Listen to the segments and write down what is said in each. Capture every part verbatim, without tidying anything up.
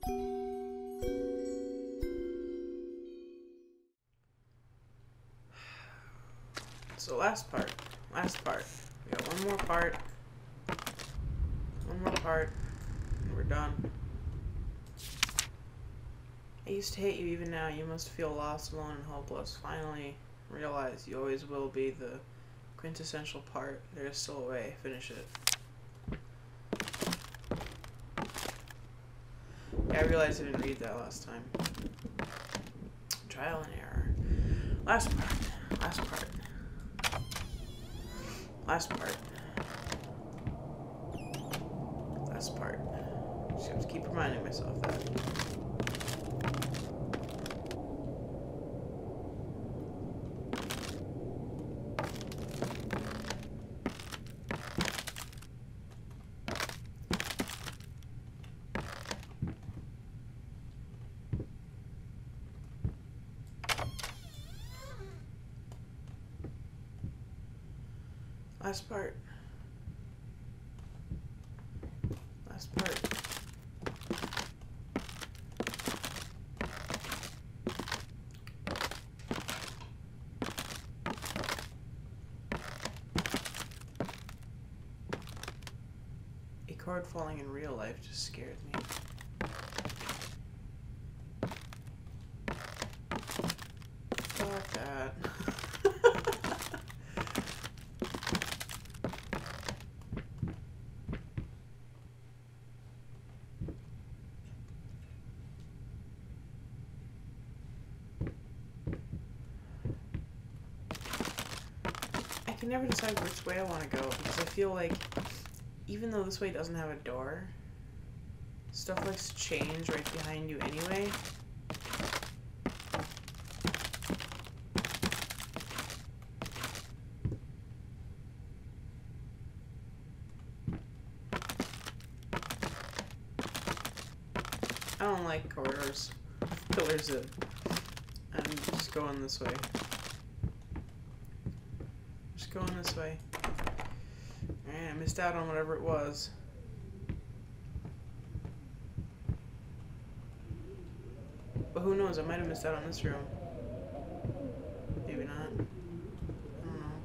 So last part, last part. We got one more part, one more part, and we're done. I used to hate you, even now you must feel lost, alone, and hopeless. Finally realize you always will be the quintessential part. There is still a way. Finish it. Yeah, I realized I didn't read that last time. Trial and error. Last part, last part. Last part. Last part. Just have to keep reminding myself that. Last part. Last part. A cord falling in real life just scared me. Fuck that. I can never decide which way I want to go because I feel like even though this way doesn't have a door, stuff likes to change right behind you anyway. I don't like corridors, pillars in. I'm just going this way. Just going this way. Alright, I missed out on whatever it was. But who knows, I might have missed out on this room. Maybe not. I don't know.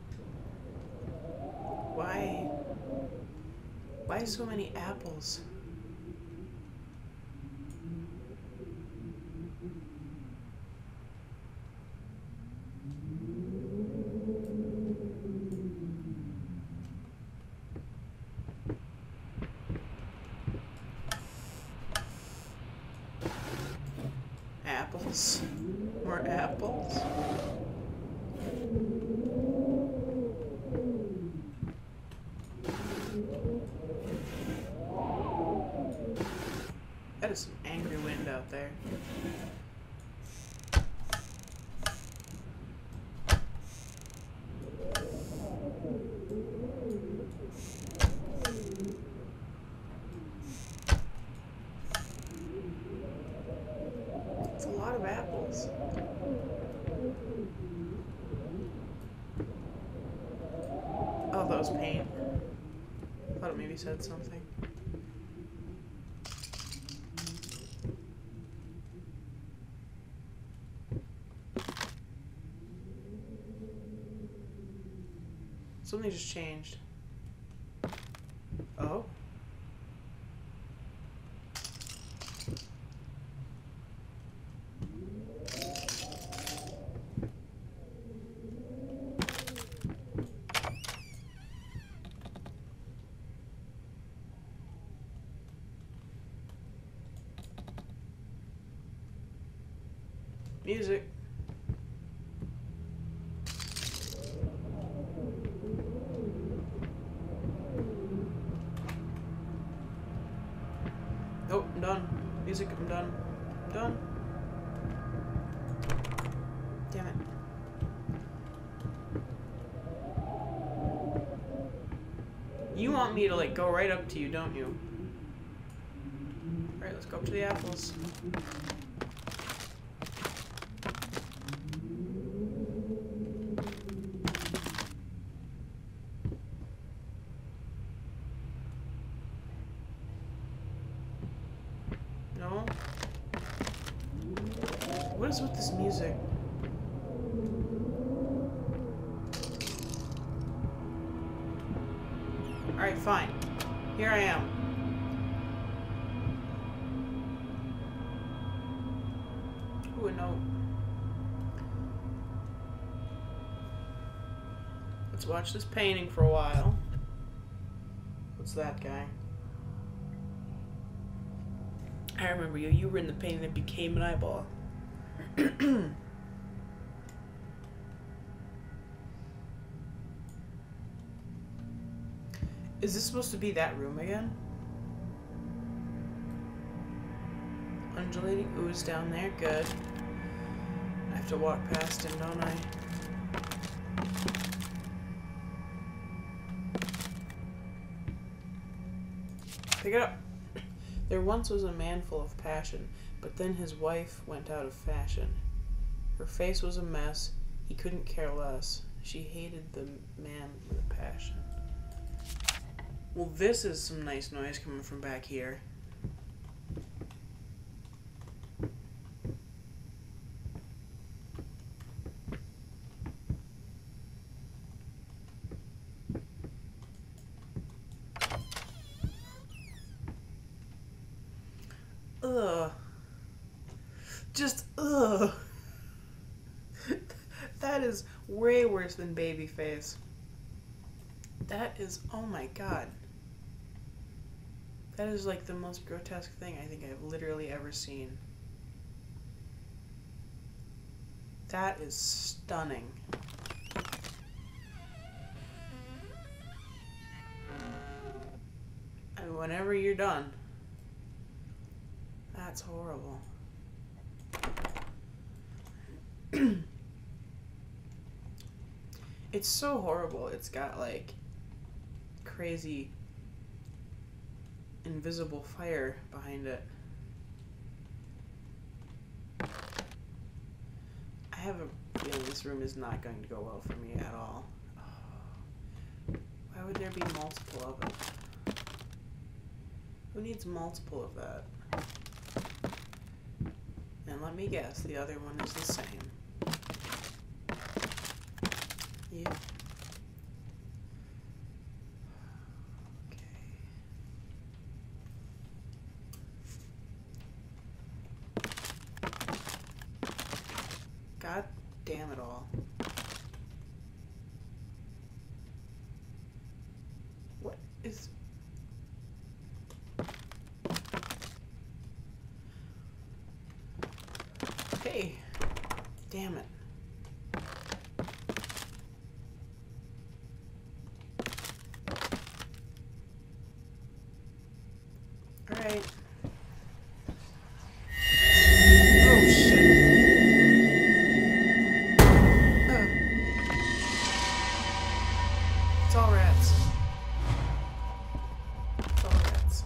Why? Why so many apples? Apples. More apples. That is some angry wind out there. It's a lot of apples. Oh, that was paint. I thought it maybe said something. Something just changed. Oh. Music. Nope, I'm done. Music, I'm done. I'm done. Damn it. You want me to, like, go right up to you, don't you? Alright, let's go up to the apples. No? What is with this music? Alright, fine. Here I am. Ooh, a note. Let's watch this painting for a while. What's that guy? I remember you. You were in the painting that became an eyeball. Is this supposed to be that room again? Undulating ooze down there. Good. I have to walk past him, don't I? Pick it up. There once was a man full of passion, but then his wife went out of fashion. Her face was a mess. He couldn't care less. She hated the man with a passion. Well, this is some nice noise coming from back here. Ugh. Just, ugh. That is way worse than Babyface. That is, oh my god. That is like the most grotesque thing I think I've literally ever seen. That is stunning. I mean, whenever you're done. That's horrible. It's so horrible. It's got like crazy invisible fire behind it. I have a feeling this room is not going to go well for me at all. Why would there be multiple of it? Who needs multiple of that? And let me guess, the other one is the same. Yeah. Okay. God damn it all. What is... Hey, damn it. All right. Oh, shit. Ugh. It's all rats. It's all rats.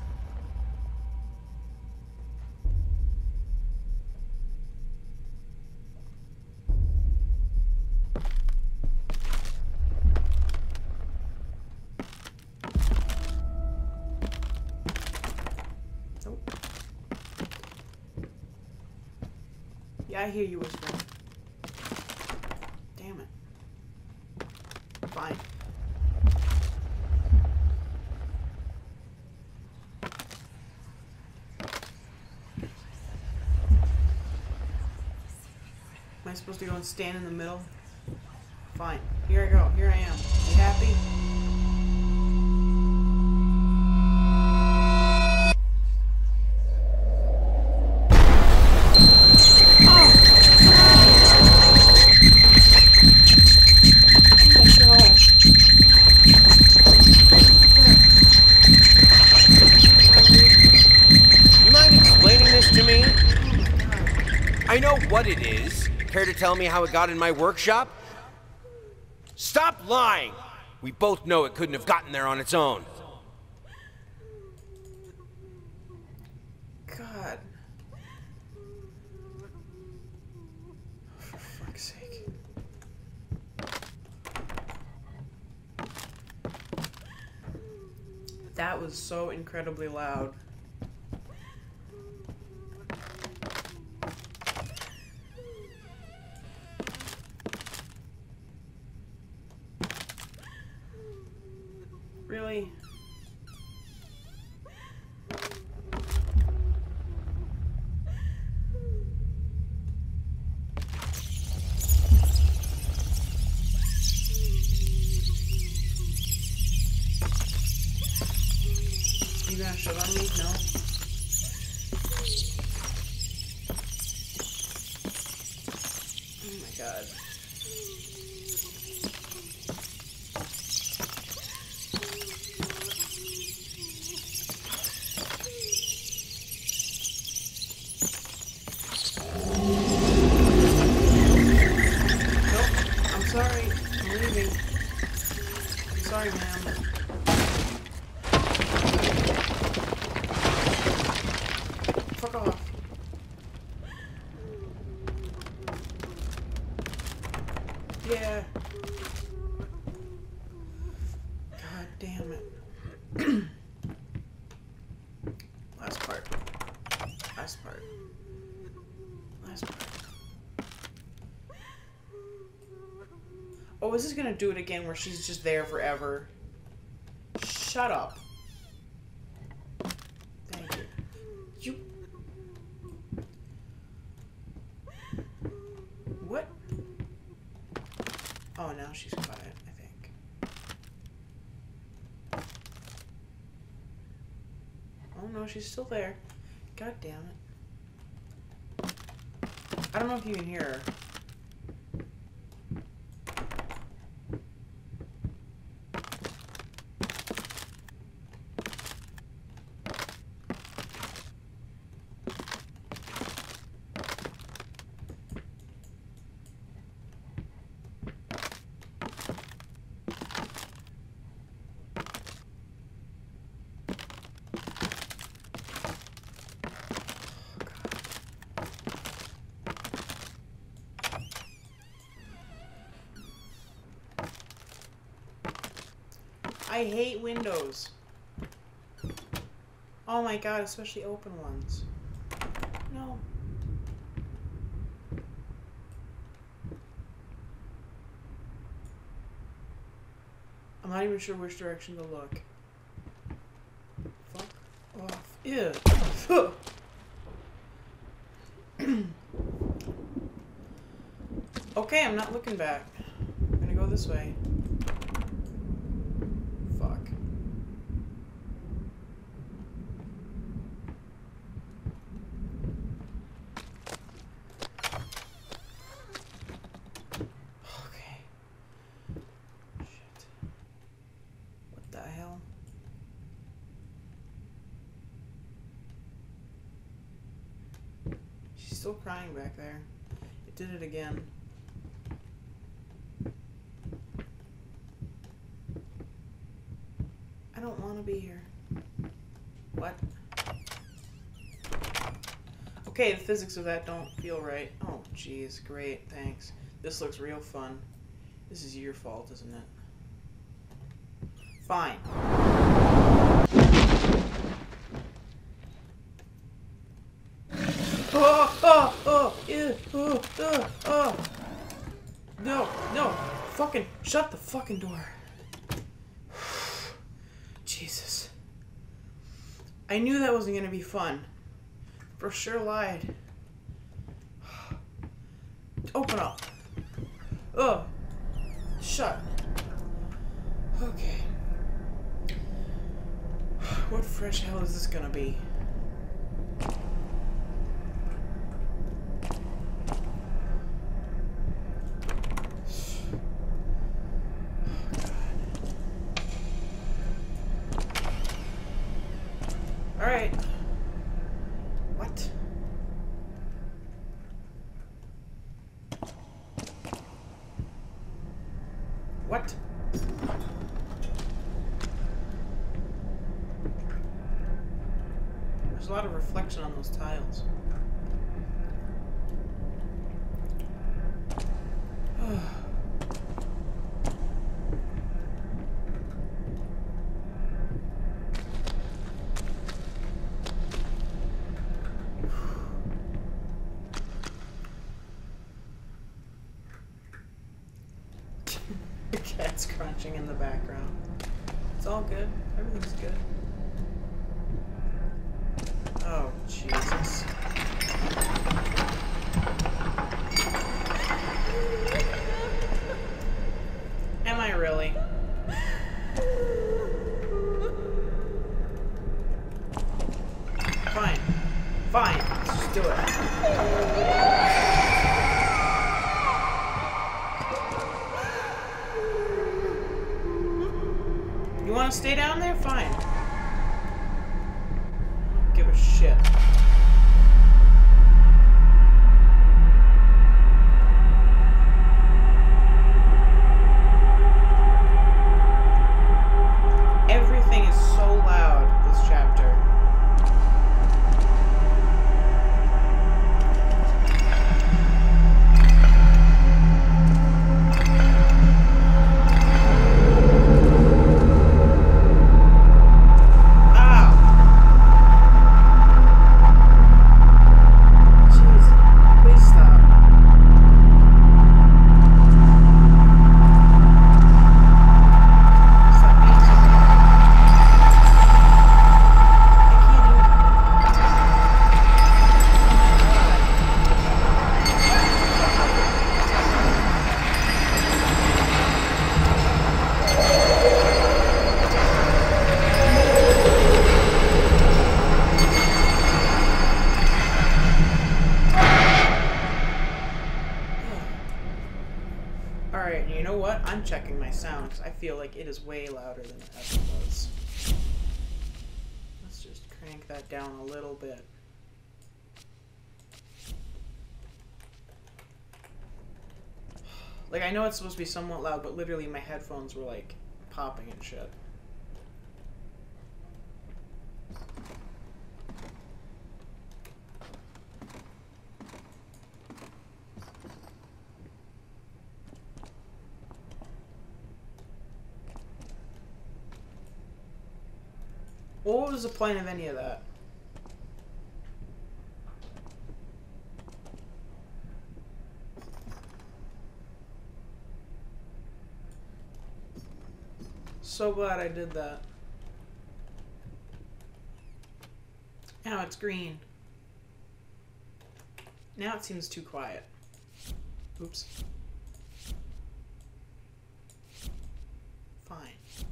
Yeah, I hear you whispering. Damn it. Fine. Am I supposed to go and stand in the middle? Fine. Here I go. Here I am. You happy? I know what it is. Care to tell me how it got in my workshop? Stop lying! We both know it couldn't have gotten there on its own. God. For fuck's sake. That was so incredibly loud. God. Nope. I'm sorry. I'm leaving. I'm sorry, ma'am. Fuck off. Yeah. God damn it. Last part. Last part. Last part. Oh, is this gonna do it again where she's just there forever? Shut up. Thank you. You. What? Oh, now she's quiet, I think. Oh no, she's still there. God damn it. I don't know if you can hear her. I hate windows. Oh my god, especially open ones. No. I'm not even sure which direction to look. Fuck off. Ew. Okay, I'm not looking back. I'm gonna go this way. Fuck. Okay. Shit. What the hell? She's still crying back there. It did it again. I don't want to be here. What? Okay, the physics of that don't feel right. Oh, jeez. Great. Thanks. This looks real fun. This is your fault, isn't it? Fine. Oh, oh, oh, ew, oh, oh, oh. No, no. Fucking shut the fucking door. Jesus. I knew that wasn't going to be fun. For sure lied. Open up. Oh. Shut. Okay. What fresh hell is this going to be? Alright. What? What? There's a lot of reflection on those tiles. The cat's crunching in the background. It's all good. Everything's good. Oh, Jesus. Am I really? Fine. Fine. Let's just do it. want to stay down there? Fine. I don't give a shit. Everything is so loud this chapter. I'm checking my sounds. I feel like it is way louder than it ever was. Let's just crank that down a little bit. Like, I know it's supposed to be somewhat loud, but literally my headphones were like popping and shit. What was the point of any of that? So glad I did that. Now it's green. Now it seems too quiet. Oops. Fine.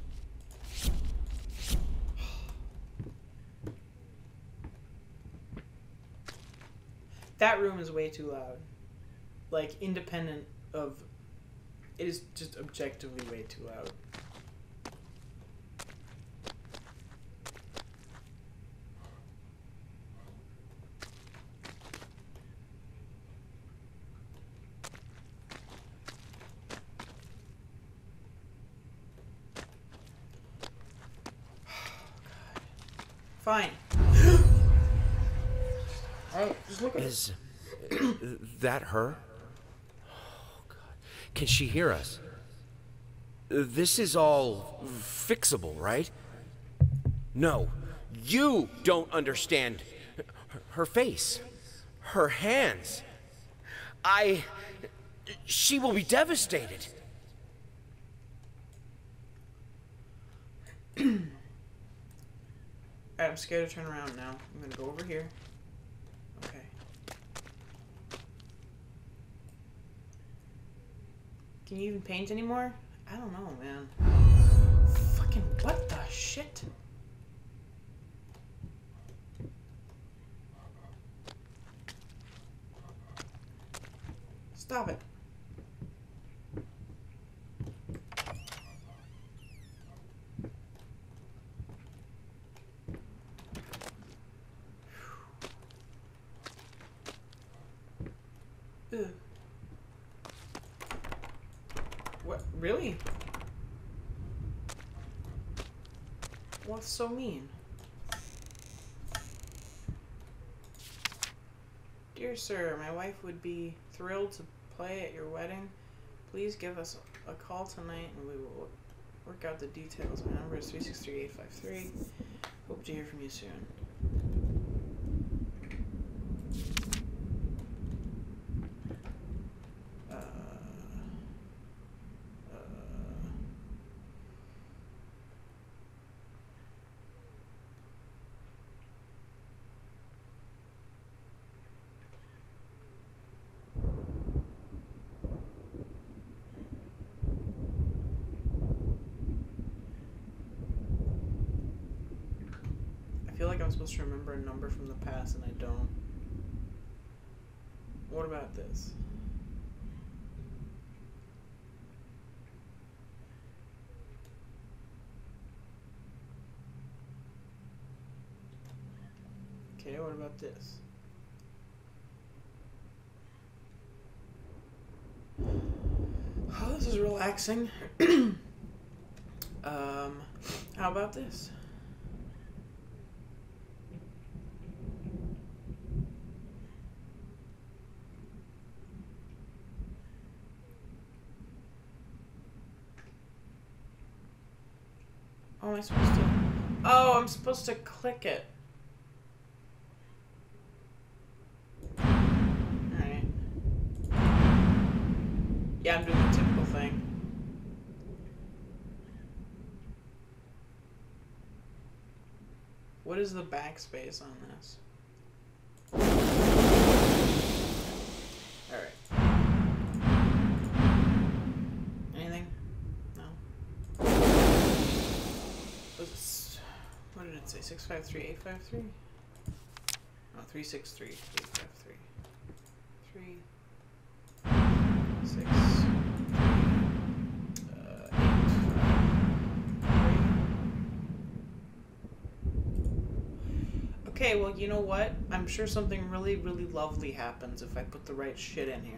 That room is way too loud. Like, independent of... It is just objectively way too loud. Fine. Oh, just look at Is that her? Oh, God. Can she hear us? This is all fixable, right? No, you don't understand her face, her hands. I... She will be devastated. I'm scared to turn around now. I'm gonna go over here. Okay. Can you even paint anymore? I don't know, man. Fucking what the shit? Stop it. Ugh. What? Really? What's so mean? Dear sir, my wife would be thrilled to play at your wedding. Please give us a call tonight and we will work out the details. My number is three six three, eight five three. Hope to hear from you soon. I feel like I'm supposed to remember a number from the past and I don't. What about this? Okay, what about this? Oh, this is relaxing. um, how about this? Oh, am I supposed to? Oh, I'm supposed to click it. Alright. Yeah, I'm doing the typical thing. What is the backspace on this? Alright. Anything? No. Was it, what did it say? six five three eight five three? Oh, three six three eight five three. three six uh, eight five three. Okay, well, you know what? I'm sure something really, really lovely happens if I put the right shit in here.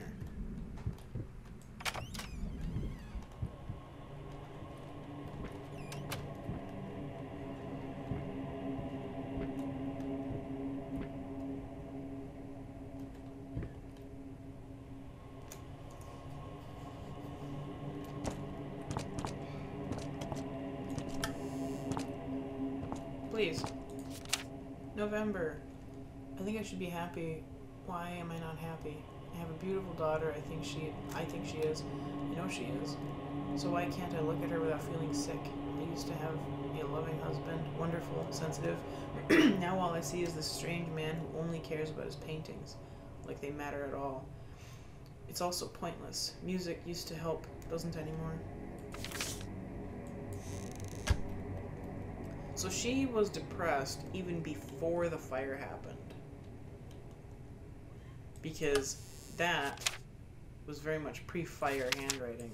Please. November. I think I should be happy. Why am I not happy? I have a beautiful daughter. I think she I think she is. I know she is. So why can't I look at her without feeling sick? I used to have a loving husband, wonderful, sensitive. Now all I see is this strange man who only cares about his paintings, like they matter at all. It's also pointless. Music used to help, doesn't anymore. So she was depressed even before the fire happened. Because that was very much pre-fire handwriting.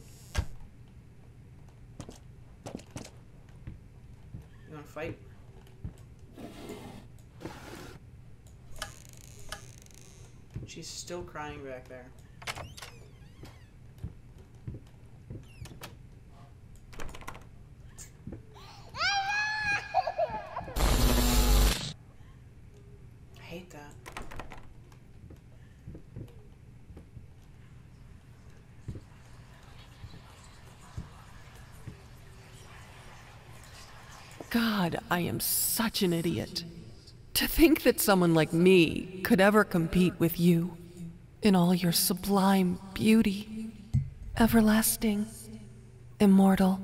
You wanna fight? She's still crying back there. That. God, I am such an idiot. To think that someone like me could ever compete with you in all your sublime beauty, everlasting, immortal.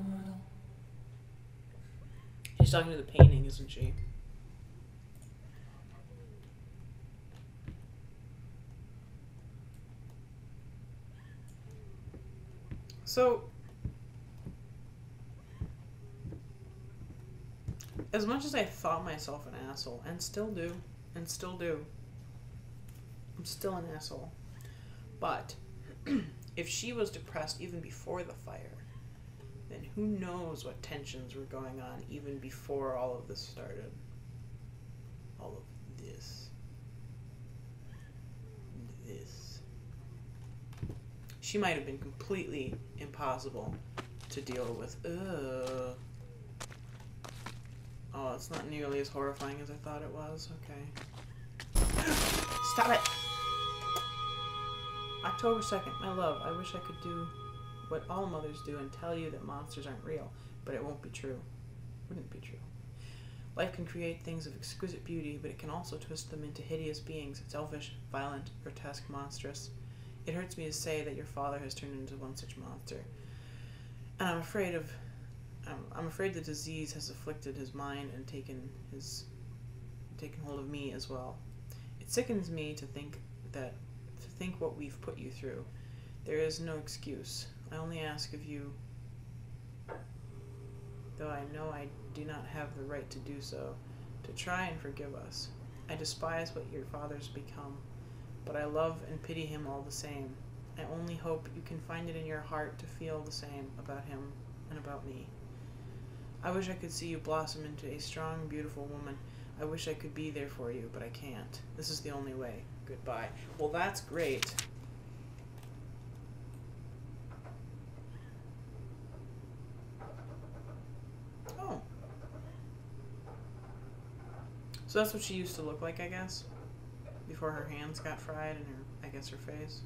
She's talking to the painting, isn't she? So, as much as I thought myself an asshole, and still do, and still do, I'm still an asshole. But, if she was depressed even before the fire, then who knows what tensions were going on even before all of this started. All of this. This. She might have been completely impossible to deal with. Ugh. Oh, it's not nearly as horrifying as I thought it was. Okay. Stop it! October second, my love. I wish I could do what all mothers do and tell you that monsters aren't real, but it won't be true. Wouldn't be true. Life can create things of exquisite beauty, but it can also twist them into hideous beings, selfish, violent, grotesque, monstrous. It hurts me to say that your father has turned into one such monster. And I'm afraid of... I'm, I'm afraid the disease has afflicted his mind and taken his... taken hold of me as well. It sickens me to think that... to think what we've put you through. There is no excuse. I only ask of you, though I know I do not have the right to do so, to try and forgive us. I despise what your father's become, but I love and pity him all the same. I only hope you can find it in your heart to feel the same about him and about me. I wish I could see you blossom into a strong, beautiful woman, I wish I could be there for you, but I can't. This is the only way. Goodbye. Well, that's great. Oh. So that's what she used to look like, I guess? Before her hands got fried and her, I guess, her face.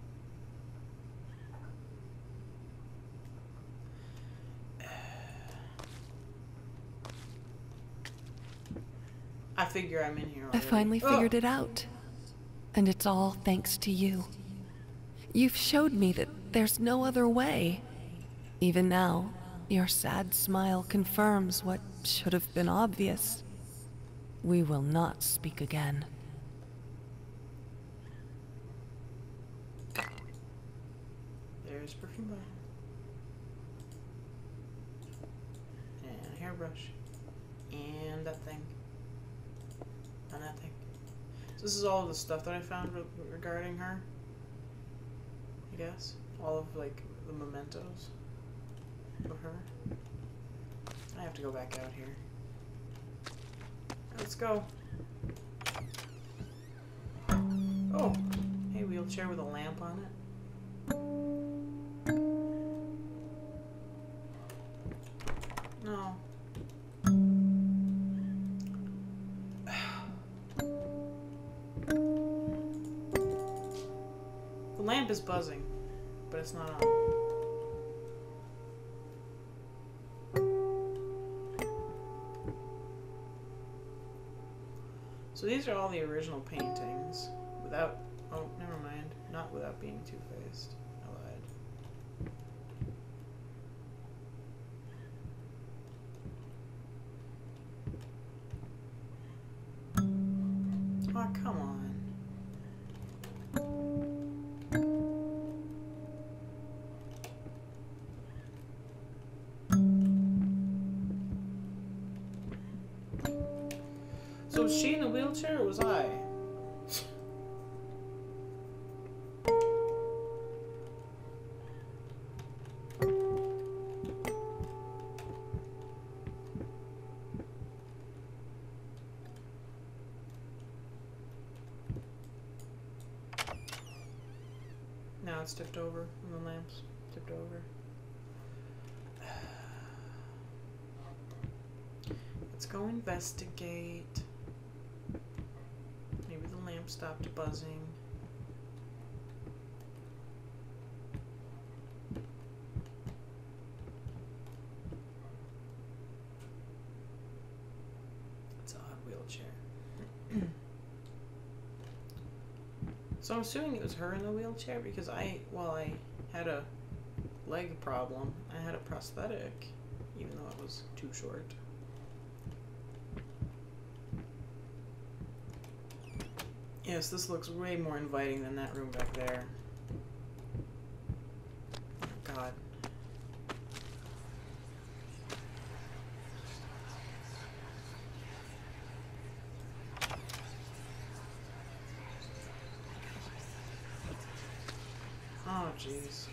I figure I'm in here already. I finally Oh. figured it out. And it's all thanks to you. You've showed me that there's no other way. Even now, your sad smile confirms what should have been obvious. We will not speak again. There's perfume bar. And a hairbrush. And that thing. And that thing. So this is all of the stuff that I found re regarding her. I guess. All of, like, the mementos of her. I have to go back out here. Let's go. Oh! Hey, wheelchair with a lamp on it. No. The lamp is buzzing, but it's not on. So these are all the original paintings, without, oh, never mind, not without being two-faced. I lied. Oh, come on. So was she in the wheelchair or was I? Now it's tipped over and the lamp's tipped over. Let's go investigate. Maybe the lamp stopped buzzing. It's an odd wheelchair. So I'm assuming it was her in the wheelchair because I, well, I had a leg problem. I had a prosthetic, even though it was too short. Yes, this looks way more inviting than that room back there. Oh, God. Oh, jeez.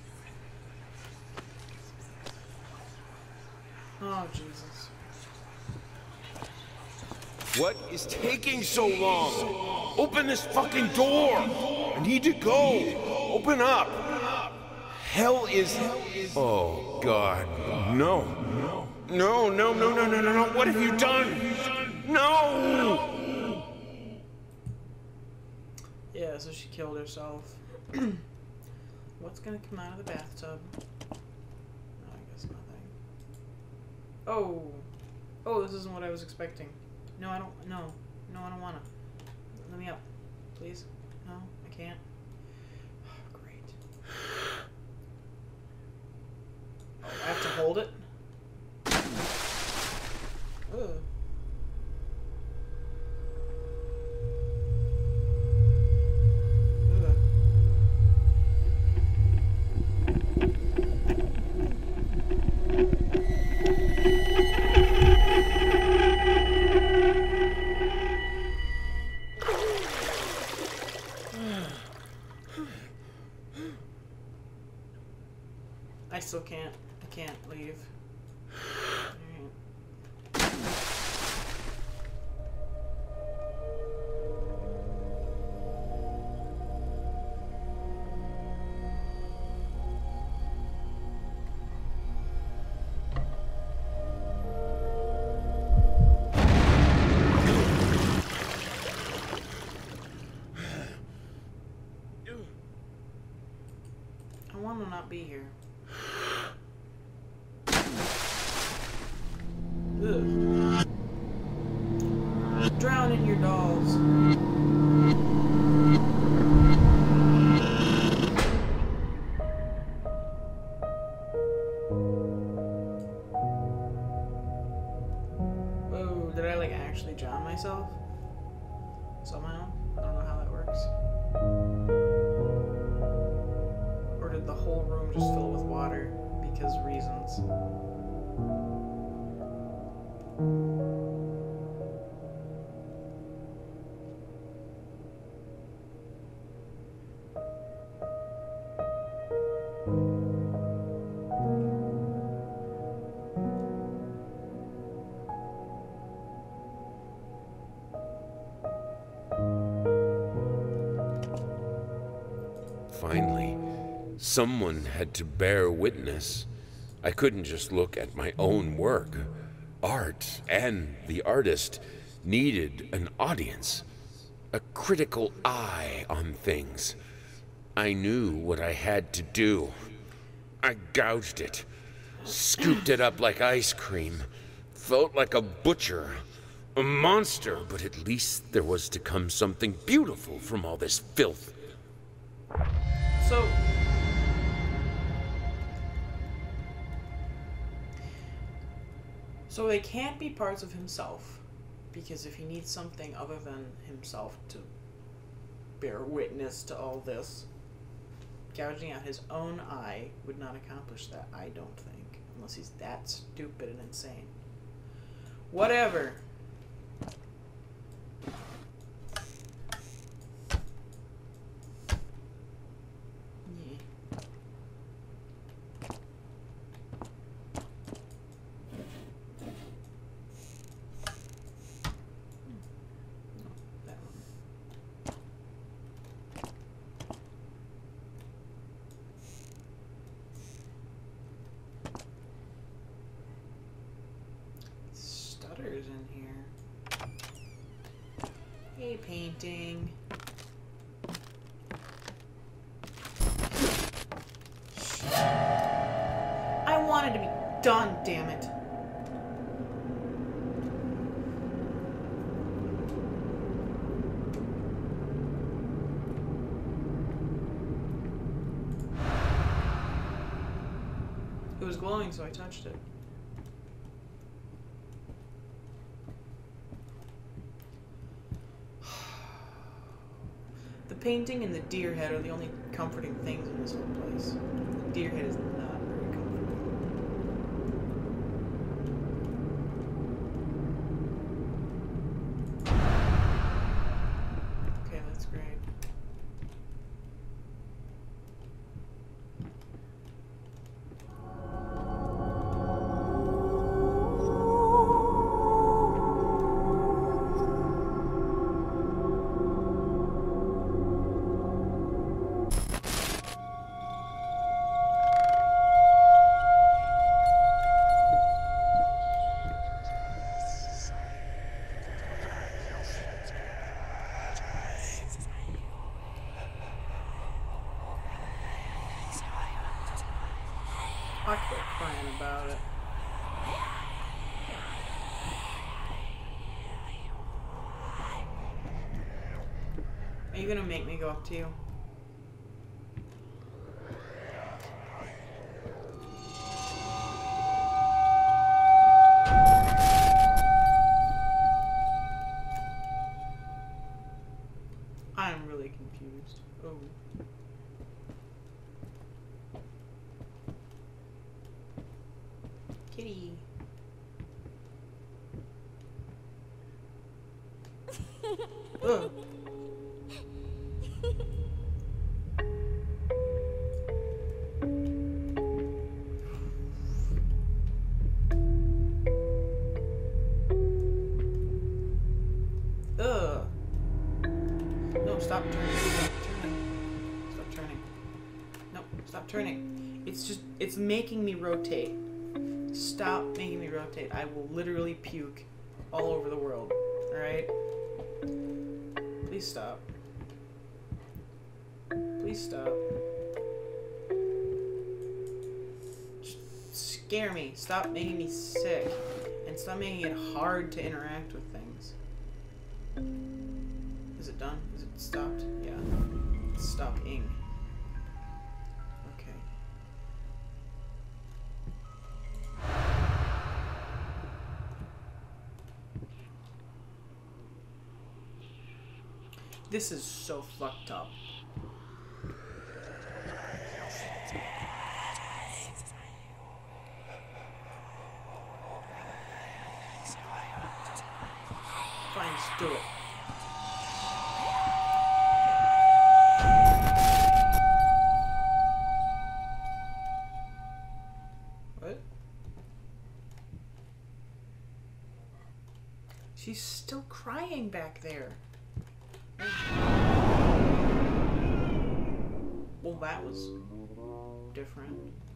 Oh, Jesus. What is taking so long? Open this fucking door! I need to go! Open up! Hell is... Oh, God. No. No, no, no, no, no, no, no. What have you done? No! Yeah, so she killed herself. What's gonna come out of the bathtub? No, I guess nothing. Oh! Oh, this isn't what I was expecting. No, I don't, no. No, I don't wanna. Let me up. Please? No, I can't. Oh, great. Oh, I have to hold it? Ugh. I still can't. I can't leave. Alright. want to not be here. Ugh. Drown in your dolls. Whoa, did I like actually drown myself? Somehow? I don't know how that works. Or did the whole room just fill with water because reasons? Finally, someone had to bear witness. I couldn't just look at my own work. Art and the artist needed an audience, a critical eye on things. I knew what I had to do. I gouged it, scooped it up like ice cream, felt like a butcher, a monster, but at least there was to come something beautiful from all this filth. So, so they can't be parts of himself, because if he needs something other than himself to bear witness to all this, gouging out his own eye would not accomplish that, I don't think, unless he's that stupid and insane. Whatever. In here. Hey, painting. I wanted to be done, damn it. It was glowing, so I touched it. The painting and the deer head are the only comforting things in this whole place. The deer head is not very comforting. Okay, that's great. I quit crying about it. Are you gonna make me go up to you? I'm really confused. Oh. Kitty. Ugh. Ugh. No, stop turning. Stop turning. Stop turning. No, stop turning. It's just, it's making me rotate. Stop making me rotate. I will literally puke all over the world. Alright? Please stop. Please stop. scare me. Stop making me sick. And stop making it hard to interact with things. Is it done? Is it stopped? Yeah. It's stopping. Okay. This is so fucked up. Fine, just do it. What? She's still crying back there. Well, that was different.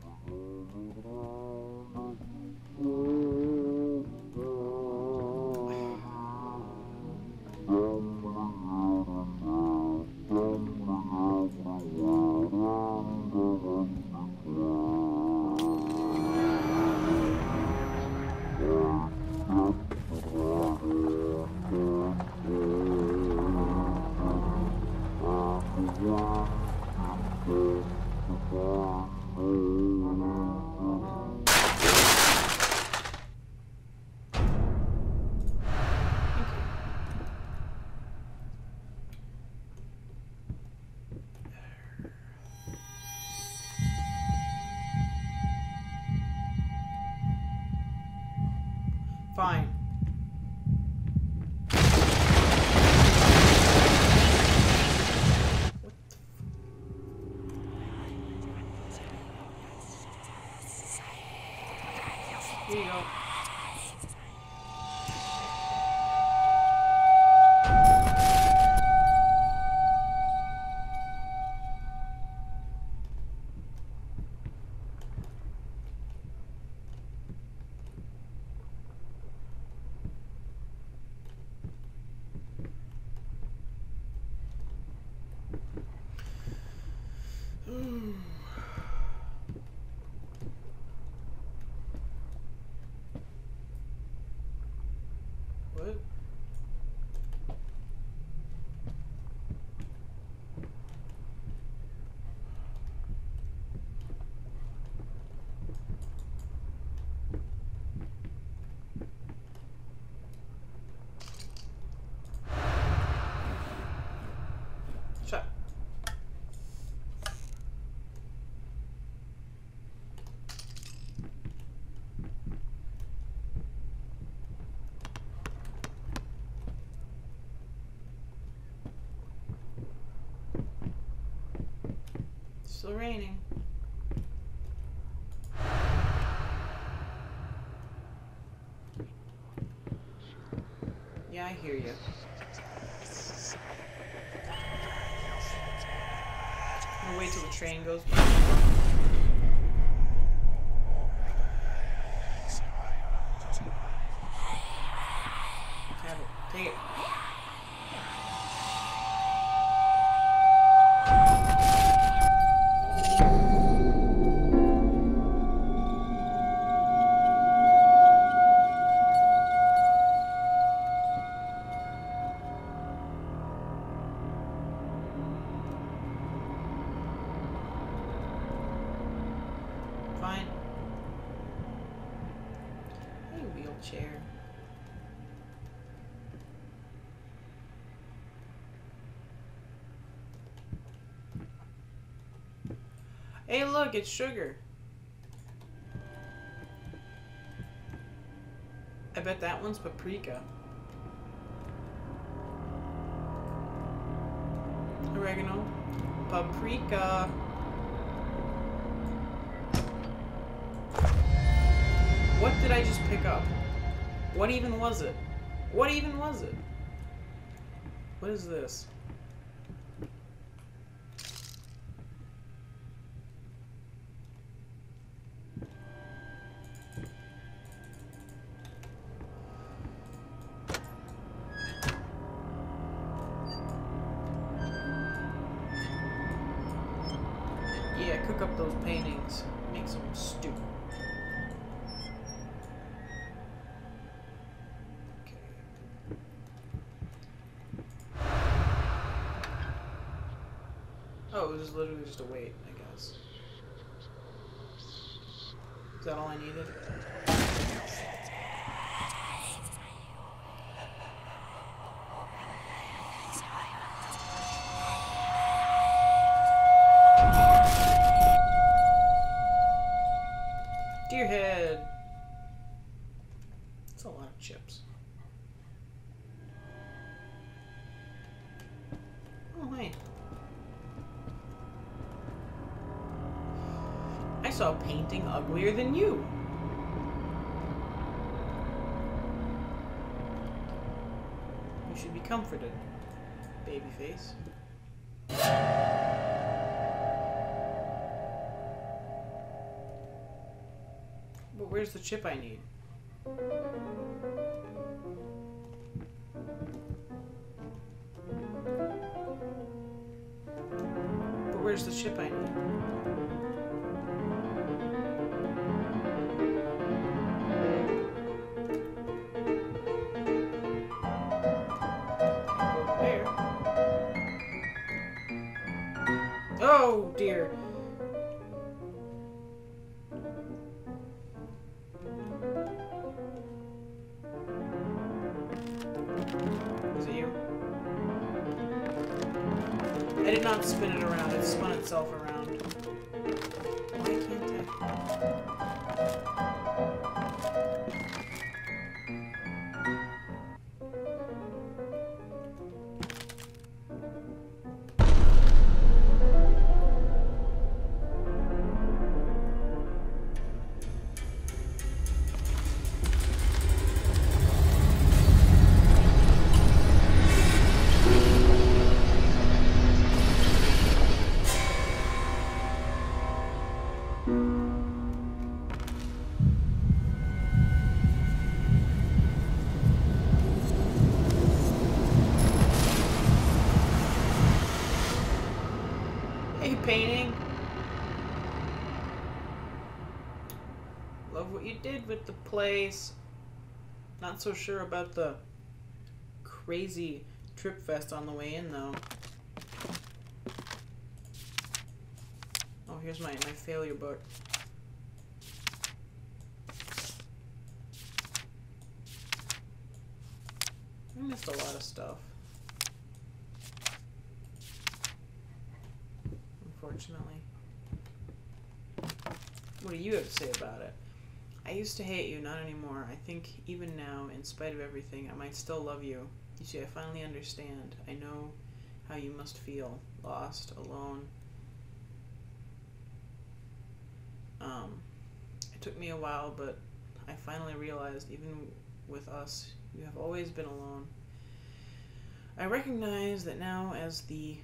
Fine. What the f- Here you go. What? Shut. Still raining. Yeah, I hear you. I'm gonna wait till the train goes by. Have it. Take it. Fine. Hey, wheelchair. Hey, look, it's sugar. I bet that one's paprika. Oregano. Paprika. What did I just pick up? What even was it? What even was it? What is this? Yeah, cook up those paintings. Make some stew. Oh, it was literally just a wait, I guess. Is that all I needed? Deer head. That's a lot of chips. Oh, hi. I saw a painting uglier than you. You should be comforted, babyface. But where's the chip I need? But where's the chip I need? There. Oh dear. Was it you? I did not spin it around, it spun itself around. Why can't I? Hey, painting. Love what you did with the place. Not so sure about the crazy trip fest on the way in, though. Oh, here's my, my failure book. I missed a lot of stuff. Unfortunately. What do you have to say about it? I used to hate you, not anymore. I think even now, in spite of everything, I might still love you. You see, I finally understand. I know how you must feel. Lost, alone. Um, it took me a while, but I finally realized, even with us, you have always been alone. I recognize that now as the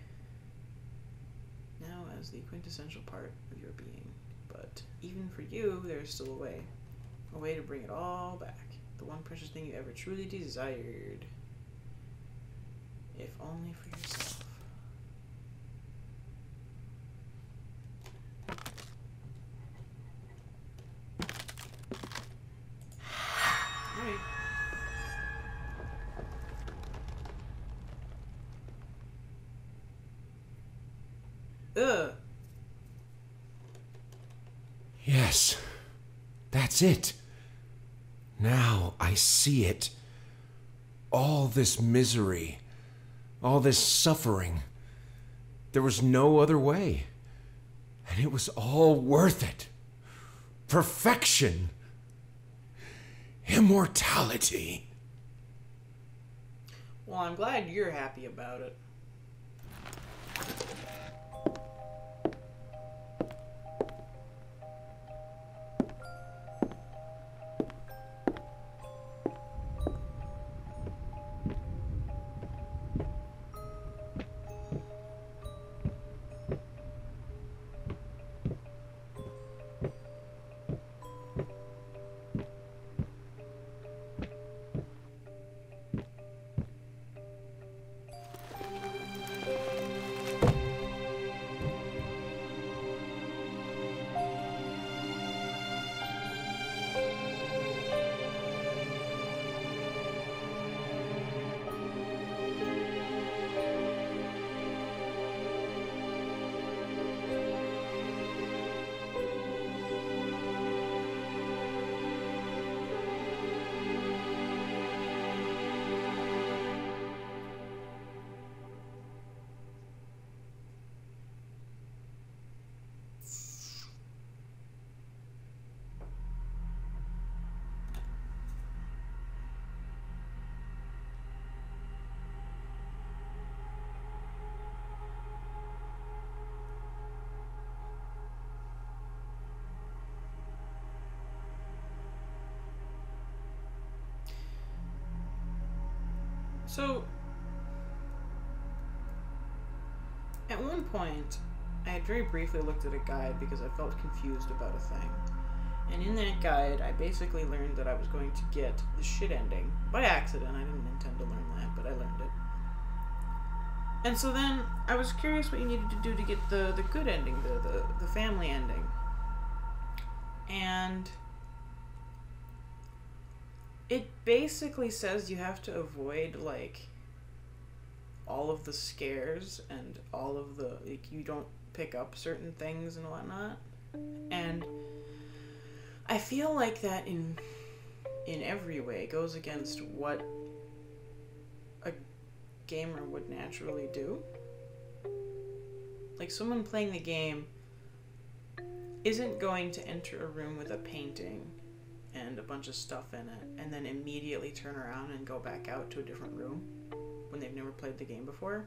now as the quintessential part of your being. But even for you, there is still a way. A way to bring it all back. The one precious thing you ever truly desired. If only for yourself. Alright. Ugh. Yes, that's it. Now I see it. All this misery, all this suffering. There was no other way. And it was all worth it. Perfection. Immortality. Well, I'm glad you're happy about it. So, at one point, I had very briefly looked at a guide because I felt confused about a thing. And in that guide, I basically learned that I was going to get the shit ending. By accident, I didn't intend to learn that, but I learned it. And so then, I was curious what you needed to do to get the, the good ending, the, the, the family ending. And it basically says you have to avoid, like, all of the scares and all of the, like, you don't pick up certain things and whatnot. And I feel like that in in every way goes against what a gamer would naturally do. Like, someone playing the game isn't going to enter a room with a painting and a bunch of stuff in it and then immediately turn around and go back out to a different room when they've never played the game before.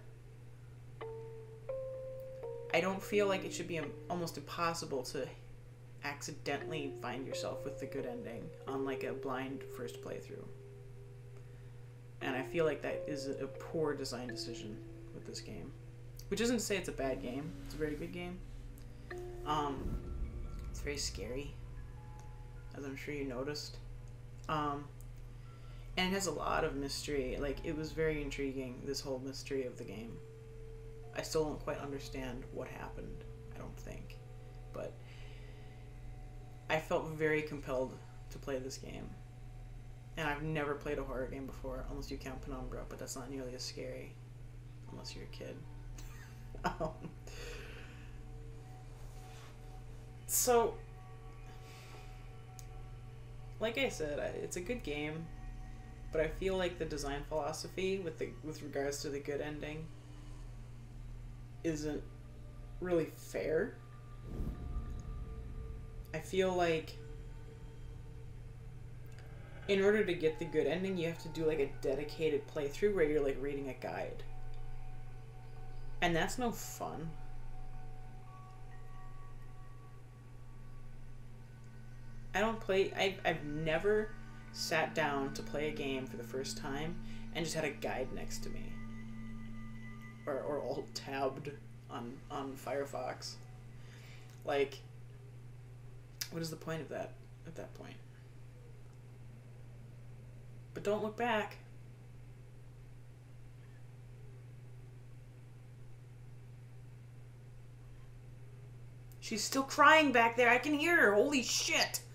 I don't feel like it should be almost impossible to accidentally find yourself with the good ending on, like, a blind first playthrough. And I feel like that is a poor design decision with this game. Which isn't to say it's a bad game. It's a very good game. Um, it's very scary, as I'm sure you noticed. Um, and it has a lot of mystery. Like, it was very intriguing, this whole mystery of the game. I still don't quite understand what happened, I don't think. But I felt very compelled to play this game. And I've never played a horror game before, unless you count Penumbra, but that's not nearly as scary, unless you're a kid. um, so, like I said, I, it's a good game, but I feel like the design philosophy with the with regards to the good ending isn't really fair. I feel like in order to get the good ending, you have to do, like, a dedicated playthrough where you're, like, reading a guide. And that's no fun. I don't play... I, I've never sat down to play a game for the first time and just had a guide next to me. Or, or alt-tabbed on, on Firefox. Like, what is the point of that at that point? But don't look back. She's still crying back there. I can hear her. Holy shit.